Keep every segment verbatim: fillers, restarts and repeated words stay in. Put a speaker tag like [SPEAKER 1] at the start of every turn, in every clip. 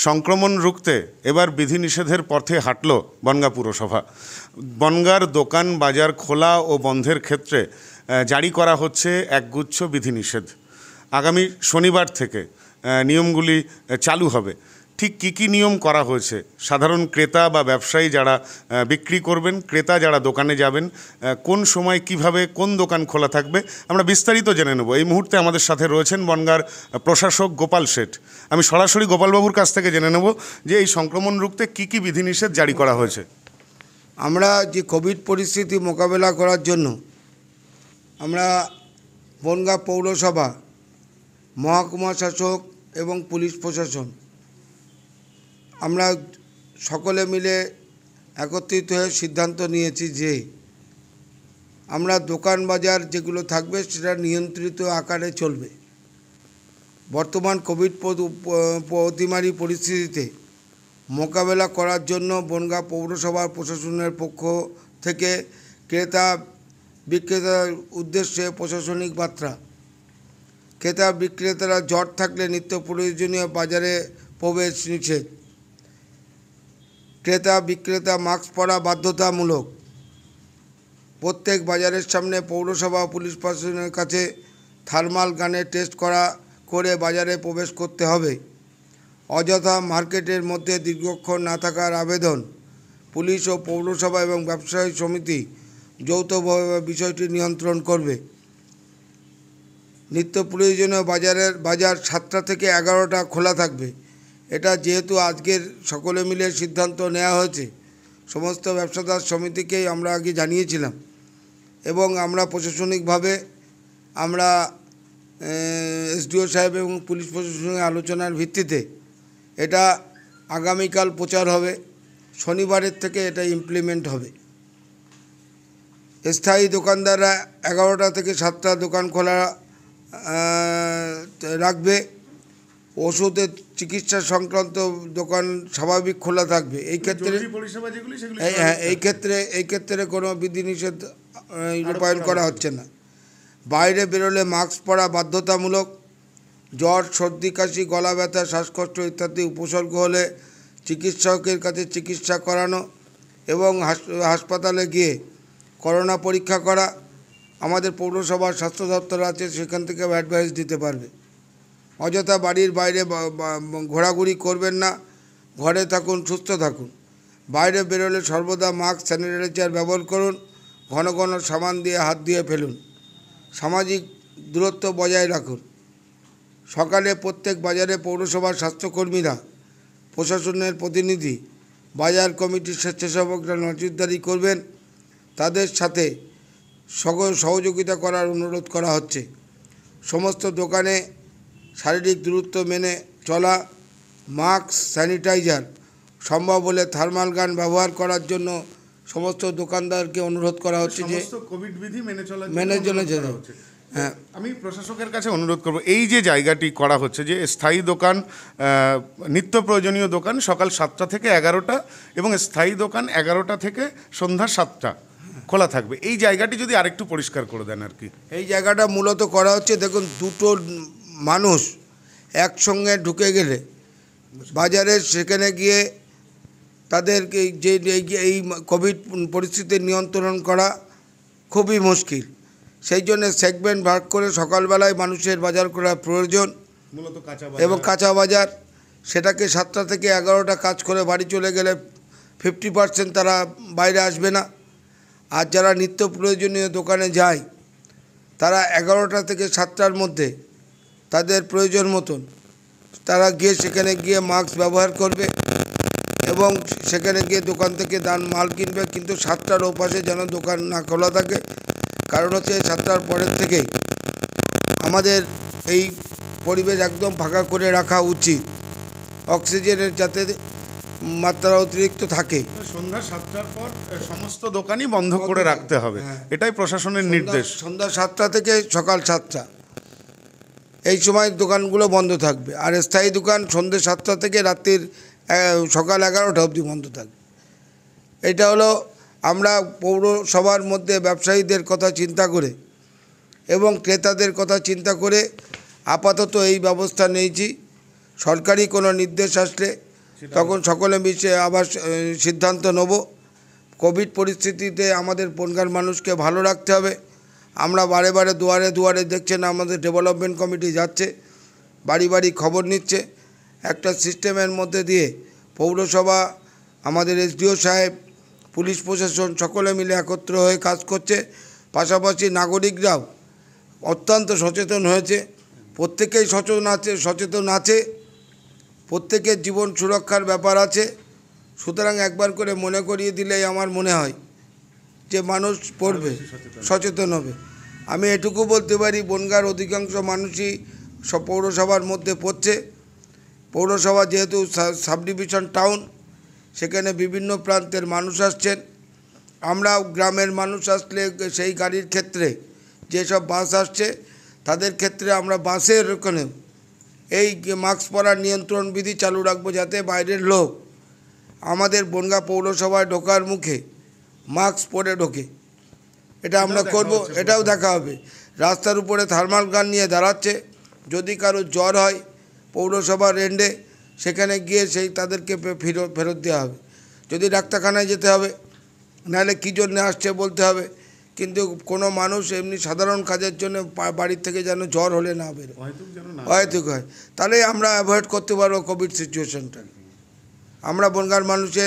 [SPEAKER 1] সংক্রমণ রুখতে এবার বিধিনিষেধের পথে হাঁটল বনগাঁ পুরসভা। বনগাঁর দোকান বাজার খোলা ও বন্ধের ক্ষেত্রে জারি করা হচ্ছে একগুচ্ছ বিধিনিষেধ। আগামী শনিবার থেকে নিয়মগুলি চালু হবে। ঠিক কী কী নিয়ম করা হয়েছে, সাধারণ ক্রেতা বা ব্যবসায়ী যারা বিক্রি করবেন, ক্রেতা যারা দোকানে যাবেন, কোন সময় কিভাবে কোন দোকান খোলা থাকবে, আমরা বিস্তারিত জেনে নেব। এই মুহূর্তে আমাদের সাথে রয়েছেন বনগাঁর প্রশাসক গোপাল শেঠ। আমি সরাসরি গোপালবাবুর কাছ থেকে জেনে নেব যে এই সংক্রমণ রুখতে কী কী বিধিনিষেধ জারি করা হয়েছে।
[SPEAKER 2] আমরা যে কোভিড পরিস্থিতি মোকাবেলা করার জন্য আমরা বনগাঁ পৌরসভা, মহকুমা শাসক এবং পুলিশ প্রশাসন আমরা সকলে মিলে একত্রিত হয়ে সিদ্ধান্ত নিয়েছি যে আমরা দোকান বাজার যেগুলো থাকবে সেটা নিয়ন্ত্রিত আকারে চলবে। বর্তমান কোভিড অতিমারী পরিস্থিতিতে মোকাবেলা করার জন্য বনগাঁ পৌরসভার প্রশাসনের পক্ষ থেকে ক্রেতা বিক্রেতার উদ্দেশ্যে প্রশাসনিক বার্তা। ক্রেতা বিক্রেতারা জ্বর থাকলে নিত্য প্রয়োজনীয় বাজারে প্রবেশ নিষেধ। ক্রেতা বিক্রেতা মাস্ক পরা বাধ্যতামূলক। প্রত্যেক বাজারের সামনে পৌরসভা পুলিশ প্রশাসনের কাছে থার্মাল গানে টেস্ট করা করে বাজারে প্রবেশ করতে হবে। অযথা মার্কেটের মধ্যে দীর্ঘক্ষণ না থাকার আবেদন। পুলিশ ও পৌরসভা এবং ব্যবসায়ী সমিতি যৌথভাবে বিষয়টি নিয়ন্ত্রণ করবে। নিত্য প্রয়োজনীয় বাজারের বাজার সাতটা থেকে এগারোটা খোলা থাকবে। এটা যেহেতু আজকের সকলে মিলে সিদ্ধান্ত নেওয়া হয়েছে, সমস্ত ব্যবসাদার সমিতিকেই আমরা আগে জানিয়েছিলাম এবং আমরা প্রশাসনিকভাবে আমরা এসডিও সাহেব এবং পুলিশ প্রশাসনের আলোচনার ভিত্তিতে এটা আগামীকাল প্রচার হবে। শনিবারের থেকে এটা ইমপ্লিমেন্ট হবে। স্থায়ী দোকানদাররা এগারোটা থেকে সাতটা দোকান খোলা রাখবে। ওষুধের চিকিৎসা সংক্রান্ত দোকান স্বাভাবিক খোলা থাকবে। এই ক্ষেত্রে হ্যাঁ এই ক্ষেত্রে এই ক্ষেত্রে কোনো বিধিনিষেধ রূপায়ণ করা হচ্ছে না। বাইরে বেরোলে মাস্ক পরা বাধ্যতামূলক। জ্বর, সর্দি, কাশি, গলা ব্যথা, শ্বাসকষ্ট ইত্যাদি উপসর্গ হলে চিকিৎসকের কাছে চিকিৎসা করানো এবং হাসপাতালে গিয়ে করোনা পরীক্ষা করা। আমাদের পৌরসভার স্বাস্থ্য দপ্তর আছে, সেখান থেকে অ্যাডভাইস দিতে পারবে। অযথা বাড়ির বাইরে ঘোরাঘুরি করবেন না। ঘরে থাকুন, সুস্থ থাকুন। বাইরে বেরোলে সর্বদা মাস্ক, স্যানিটাইজার ব্যবহার করুন। ঘন ঘন সাবান দিয়ে হাত দিয়ে ফেলুন। সামাজিক দূরত্ব বজায় রাখুন। সকালে প্রত্যেক বাজারে পৌরসভার স্বাস্থ্যকর্মীরা, প্রশাসনের প্রতিনিধি, বাজার কমিটির স্বেচ্ছাসেবকরা নজরদারি করবেন। তাদের সাথে সহযোগিতা করার অনুরোধ করা হচ্ছে। সমস্ত দোকানে শারীরিক দূরত্ব মেনে চলা, মাস্ক, স্যানিটাইজার, সম্ভব হলে থার্মাল গান ব্যবহার করার জন্য সমস্ত দোকানদারকে অনুরোধ করা হচ্ছে যে
[SPEAKER 1] কোভিড বিধি মেনে চলা
[SPEAKER 2] মেনে চলেছে। হ্যাঁ,
[SPEAKER 1] আমি প্রশাসকের কাছে অনুরোধ করব, এই যে জায়গাটি করা হচ্ছে যে স্থায়ী দোকান, নিত্য প্রয়োজনীয় দোকান সকাল সাতটা থেকে এগারোটা এবং স্থায়ী দোকান এগারোটা থেকে সন্ধ্যা সাতটা খোলা থাকবে, এই জায়গাটি যদি আরেকটু পরিষ্কার করে দেন আর কি।
[SPEAKER 2] এই জায়গাটা মূলত করা হচ্ছে, দেখুন দুটো মানুষ একসঙ্গে ঢুকে গেলে বাজারে সেখানে গিয়ে তাদেরকে যে এই কোভিড পরিস্থিতি নিয়ন্ত্রণ করা খুবই মুশকিল। সেই জন্য সেগমেন্ট ভাগ করে সকালবেলায় মানুষের বাজার করা প্রয়োজন
[SPEAKER 1] মূলত কাঁচা
[SPEAKER 2] এবং কাঁচা বাজার, সেটাকে সাতটা থেকে এগারোটা কাজ করে বাড়ি চলে গেলে ফিফটি পার্সেন্ট তারা বাইরে আসবে না। আর যারা নিত্য প্রয়োজনীয় দোকানে যায় তারা এগারোটা থেকে সাতটার মধ্যে তাদের প্রয়োজন মতন তারা গিয়ে সেখানে গিয়ে মাস্ক ব্যবহার করবে এবং সেখানে গিয়ে দোকান থেকে দান মাল কিনবে। কিন্তু সাতটার ওপাশে যেন দোকান না খোলা থাকে, কারণ হচ্ছে সাতটার পরের থেকেই আমাদের এই পরিবেশ একদম ফাঁকা করে রাখা উচিত, অক্সিজেনের যাতে মাত্রা অতিরিক্ত থাকে।
[SPEAKER 1] সন্ধ্যা সাতটার পর সমস্ত দোকানই বন্ধ করে রাখতে হবে, এটাই প্রশাসনের নির্দেশ।
[SPEAKER 2] সন্ধ্যা সাতটা থেকে সকাল সাতটা এই সময় দোকানগুলো বন্ধ থাকবে। আর স্থায়ী দোকান সন্ধ্যে সাতটা থেকে রাত্রির সকাল এগারোটা অবধি বন্ধ থাকবে। এটা হলো আমরা পৌরসভার মধ্যে ব্যবসায়ীদের কথা চিন্তা করে এবং ক্রেতাদের কথা চিন্তা করে আপাতত এই ব্যবস্থা নিয়েছি। সরকারি কোনো নির্দেশ আসলে তখন সকলে মিশে আবার আহ, সিদ্ধান্ত নেব। কোভিড পরিস্থিতিতে আমাদের বনগাঁর মানুষকে ভালো রাখতে হবে। আমরা বারে বারে দুয়ারে দুয়ারে দেখছেন, আমাদের ডেভেলপমেন্ট কমিটি যাচ্ছে, বাড়ি বাড়ি খবর নিচ্ছে। একটা সিস্টেমের মধ্যে দিয়ে পৌরসভা, আমাদের এসডিও সাহেব, পুলিশ প্রশাসন সকলে মিলে একত্র হয়ে কাজ করছে। পাশাপাশি নাগরিকরাও অত্যন্ত সচেতন হয়েছে, প্রত্যেকেই সচেতন আছে সচেতন আছে প্রত্যেকের জীবন সুরক্ষার ব্যাপার আছে। সুতরাং একবার করে মনে করিয়ে দিলেই আমার মনে হয় যে মানুষ পড়বে, সচেতন হবে। আমি এটুকু বলতে পারি, বনগাঁর অধিকাংশ মানুষই সব পৌরসভার মধ্যে পড়ছে। পৌরসভা যেহেতু সাব ডিভিশন টাউন, সেখানে বিভিন্ন প্রান্তের মানুষ আসছেন। আমরাও গ্রামের মানুষ আসলে সেই গাড়ির ক্ষেত্রে যেসব বাস আসছে তাদের ক্ষেত্রে আমরা বাসের ওখানে এই মাস্ক পরার নিয়ন্ত্রণ বিধি চালু রাখবো, যাতে বাইরের লোক আমাদের বনগাঁ পৌরসভায় ঢোকার মুখে মাস্ক পরে ঢোকে। এটা আমরা করব, এটাও দেখা হবে। রাস্তার উপরে থার্মাল গান নিয়ে দাঁড়াচ্ছে, যদি কারো জ্বর হয় পৌরসভার রেন্ডে সেখানে গিয়ে সেই তাদেরকে ফেরত ফেরত দেওয়া হবে। যদি ডাক্তারখানায় যেতে হবে, নাহলে কী জন্যে আসছে বলতে হবে। কিন্তু কোনো মানুষ এমনি সাধারণ কাজের জন্য বাড়ির থেকে যেন জ্বর হলে না বেরো, অহেতুক হয়, তাহলে আমরা অ্যাভয়েড করতে পারবো কোভিড সিচুয়েশনটা। আমরা বনগাঁর মানুষের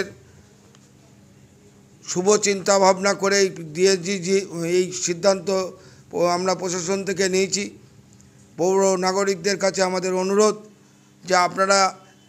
[SPEAKER 2] শুভ চিন্তা ভাবনা করে দিয়েছি যে এই সিদ্ধান্ত আমরা প্রশাসন থেকে নিয়েছি। পৌর নাগরিকদের কাছে আমাদের অনুরোধ যে আপনারা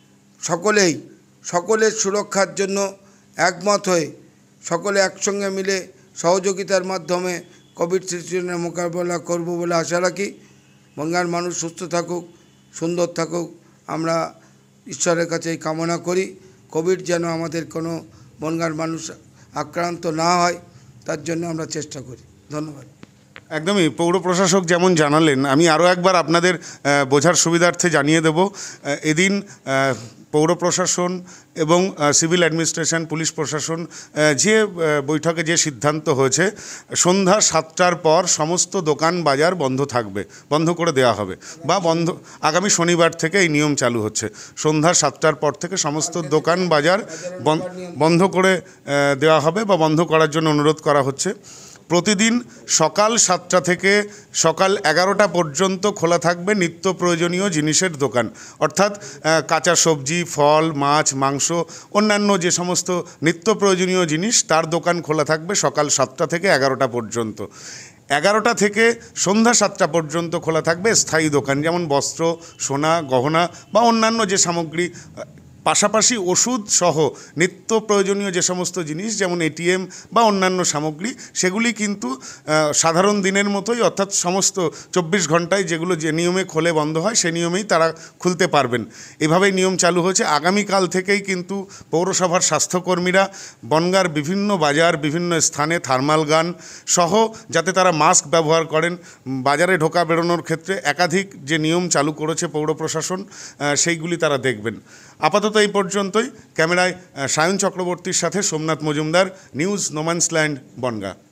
[SPEAKER 2] সকলেই সকলের সুরক্ষার জন্য একমত হয়ে সকলে একসঙ্গে মিলে সহযোগিতার মাধ্যমে কোভিড সিচুয়েশনের মোকাবেলা করব বলে আশা রাখি। বনগাঁর মানুষ সুস্থ থাকুক, সুন্দর থাকুক, আমরা ঈশ্বরের কাছে এই কামনা করি। কোভিড যেন আমাদের কোনো বনগাঁর মানুষ আক্রান্ত না হয়, তার জন্য আমরা চেষ্টা করি। ধন্যবাদ।
[SPEAKER 1] একদমই পৌর প্রশাসক যেমন জানালেন, আমি আরও একবার আপনাদের বোঝার সুবিধার্থে জানিয়ে দেব। এদিন পৌর প্রশাসন এবং সিভিল অ্যাডমিনিস্ট্রেশন, পুলিশ প্রশাসন যে বৈঠকে যে সিদ্ধান্ত হয়েছে, সন্ধ্যা সাতটার পর সমস্ত দোকান বাজার বন্ধ থাকবে, বন্ধ করে দেওয়া হবে, বা বন্ধ আগামী শনিবার থেকে এই নিয়ম চালু হচ্ছে। সন্ধ্যা সাতটার পর থেকে সমস্ত দোকান বাজার বন্ধ করে দেওয়া হবে বা বন্ধ করার জন্য অনুরোধ করা হচ্ছে। প্রতিদিন সকাল সাতটা থেকে সকাল এগারোটা পর্যন্ত খোলা থাকবে নিত্য প্রয়োজনীয় জিনিসের দোকান, অর্থাৎ কাঁচা সবজি, ফল, মাছ, মাংস, অন্যান্য যে সমস্ত নিত্য প্রয়োজনীয় জিনিস তার দোকান খোলা থাকবে সকাল সাতটা থেকে এগারোটা পর্যন্ত। এগারোটা থেকে সন্ধ্যা সাতটা পর্যন্ত খোলা থাকবে স্থায়ী দোকান, যেমন বস্ত্র, সোনা, গহনা বা অন্যান্য যে সামগ্রী, পাশাপাশি ওষুধ সহ নিত্য প্রয়োজনীয় যে সমস্ত জিনিস যেমন এটিএম বা অন্যান্য সামগ্রী, সেগুলি কিন্তু সাধারণ দিনের মতোই, অর্থাৎ সমস্ত চব্বিশ ঘন্টায় যেগুলো যে নিয়মে খোলে বন্ধ হয় সে নিয়মেই তারা খুলতে পারবেন। এভাবেই নিয়ম চালু হয়েছে। আগামীকাল থেকেই কিন্তু পৌরসভার স্বাস্থ্যকর্মীরা বনগাঁর বিভিন্ন বাজার, বিভিন্ন স্থানে থার্মাল গান সহ যাতে তারা মাস্ক ব্যবহার করেন, বাজারে ঢোকা বেরোনোর ক্ষেত্রে একাধিক যে নিয়ম চালু করেছে পৌর প্রশাসন, সেইগুলি তারা দেখবেন। আপাতত এই পর্যন্তই। ক্যামেরায় সায়ন চক্রবর্তীর সাথে সোমনাথ মজুমদার, নিউজ নোম্যান্সল্যান্ড, বনগাঁ।